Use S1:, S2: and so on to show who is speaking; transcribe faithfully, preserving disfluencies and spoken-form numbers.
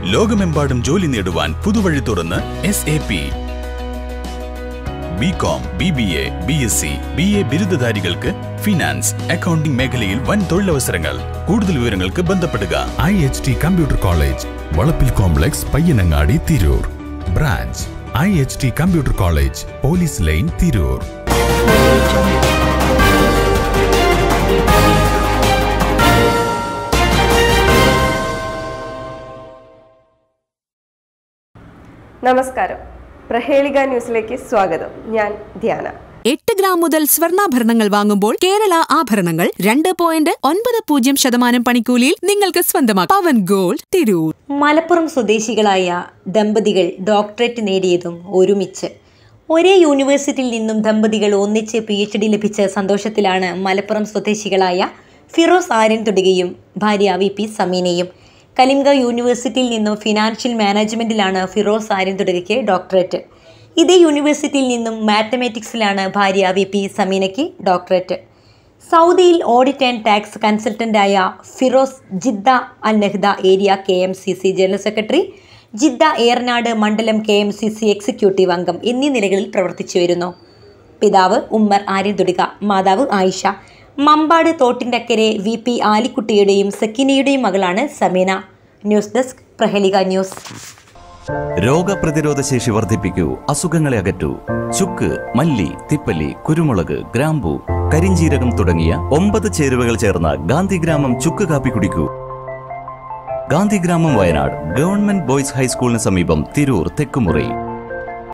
S1: ലോകമെമ്പാടും ജോലി നേടുവാൻ പുതുവഴി തുറന്ന് S A P. B com, B B A, B S C, B A ബിരുദധാരികൾക്ക് ഫിനാൻസ്, അക്കൗണ്ടിംഗ് മേഖലയിൽ വൻ തൊഴിലവസരങ്ങൾ. കൂടുതൽ വിവരങ്ങൾക്ക് ബന്ധപ്പെടുക. I H T computer college, Valappil complex, Payyanangadi, Tirur. Branch I H T computer college, police line, Tirur.
S2: നമസ്കാരം. പ്രഹേളിക ന്യൂസിലേക്ക് സ്വാഗതം. ഞാൻ ധ്യാന.
S3: എട്ട് ഗ്രാം മുതൽ സ്വർണ്ണാഭരണങ്ങൾ വാങ്ങുമ്പോൾ കേരള ആഭരണങ്ങൾ രണ്ട് പോയിന്റ് ഒൻപത് പൂജ്യം ശതമാനം പണിക്കൂലിയിൽ നിങ്ങൾക്ക് സ്വന്തമാക്കാം. പവൻ ഗോൾഡ്, തിരൂർ.
S4: മലപ്പുറം സ്വദേശികളായ ദമ്പതികൾ ഡോക്ടറേറ്റ് നേടിയതും ഒരുമിച്ച്. ഒരേ യൂണിവേഴ്സിറ്റിയിൽ നിന്നും ദമ്പതികൾ ഒന്നിച്ച് പി എച്ച് ഡി ലഭിച്ച സന്തോഷത്തിലാണ് മലപ്പുറം സ്വദേശികളായ ഫിറോസ് ആര്യൻ തുടികയും ഭാര്യ വി പി സമീനയും. കലിംഗ യൂണിവേഴ്സിറ്റിയിൽ നിന്നും ഫിനാൻഷ്യൽ മാനേജ്മെൻറ്റിലാണ് ഫിറോസ് ആര്യൻ തുടികയ്ക്ക് ഡോക്ടറേറ്റ്. ഇതേ യൂണിവേഴ്സിറ്റിയിൽ നിന്നും മാത്തമാറ്റിക്സിലാണ് ഭാര്യ വി പി സമീനയ്ക്ക് ഡോക്ടറേറ്റ്. സൗദിയിൽ ഓഡിറ്റ് ആൻഡ് ടാക്സ് കൺസൾട്ടൻ്റായ Firoz Jeddah Al Nahda area K M C C general secretary, Jeddah Eranad മണ്ഡലം K M C C executive അംഗം എന്നീ നിലകളിൽ പ്രവർത്തിച്ചു വരുന്നു. പിതാവ് ഉമ്മർ ആര്യൻ തുടിക, മാതാവ് ആയിഷ. മമ്പാട് തോട്ടിൻ്റക്കരെ വി പി ആലിക്കുട്ടിയുടെയും സക്കീനയുടെയും മകളാണ് Sameena. News desk, Prahelika news.
S5: രോഗപ്രതിരോധ ശേഷി വർദ്ധിപ്പിക്കൂ, അസുഖങ്ങളെ അകറ്റൂ. ചുക്ക്, മല്ലി, തിപ്പല്ലി, കുരുമുളക്, ഗ്രാമ്പു, കരിഞ്ജീരകം തുടങ്ങിയ ഒമ്പത് ചേരുവകൾ ചേർന്ന ഗാന്ധിഗ്രാമം ചുക്ക് കാപ്പി കുടിക്കൂ. ഗാന്ധിഗ്രാമം, വയനാട് ഗവൺമെന്റ് ബോയ്സ് ഹൈസ്കൂളിന് സമീപം, തിരൂർ, തെക്കുമുറി.